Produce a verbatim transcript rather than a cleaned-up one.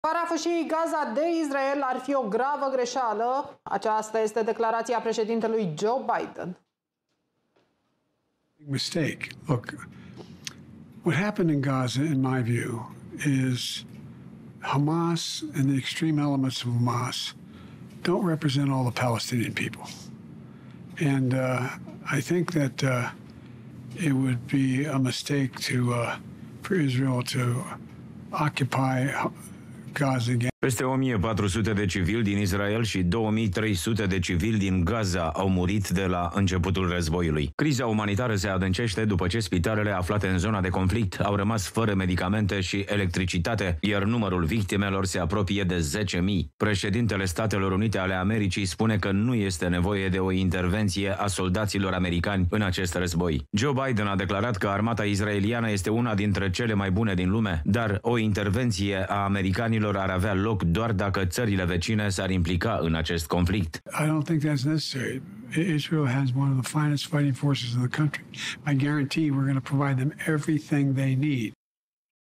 Ocuparea fâșiei Gaza de Israel ar fi o gravă greșeală. Aceasta este declarația președintelui Joe Biden. Mistake. Look, what happened in Gaza, in my view, is Hamas and the extreme elements of Hamas don't represent all the Palestinian people. And uh, I think that uh, it would be a mistake to uh, for Israel to occupy Gaza again. Peste o mie patru sute de civili din Israel și două mii trei sute de civili din Gaza au murit de la începutul războiului. Criza umanitară se adâncește după ce spitalele aflate în zona de conflict au rămas fără medicamente și electricitate, iar numărul victimelor se apropie de zece mii. Președintele Statelor Unite ale Americii spune că nu este nevoie de o intervenție a soldaților americani în acest război. Joe Biden a declarat că armata israeliană este una dintre cele mai bune din lume, dar o intervenție a americanilor ar avea loc doar dacă țările vecine s-ar implica în acest conflict. I don't think that's necessary. Israel has one of the finest fighting forces in the country. I guarantee we're going to provide them everything they need.